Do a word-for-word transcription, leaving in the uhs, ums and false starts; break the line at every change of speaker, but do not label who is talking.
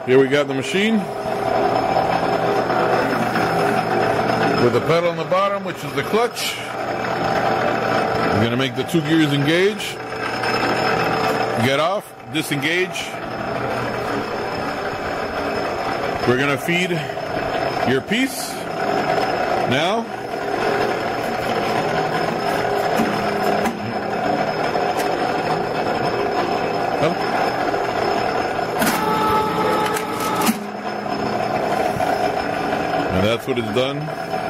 Here we got the machine with the pedal on the bottom, which is the clutch. We're going to make the two gears engage. Get off, disengage. We're going to feed your piece now. And that's what it's done.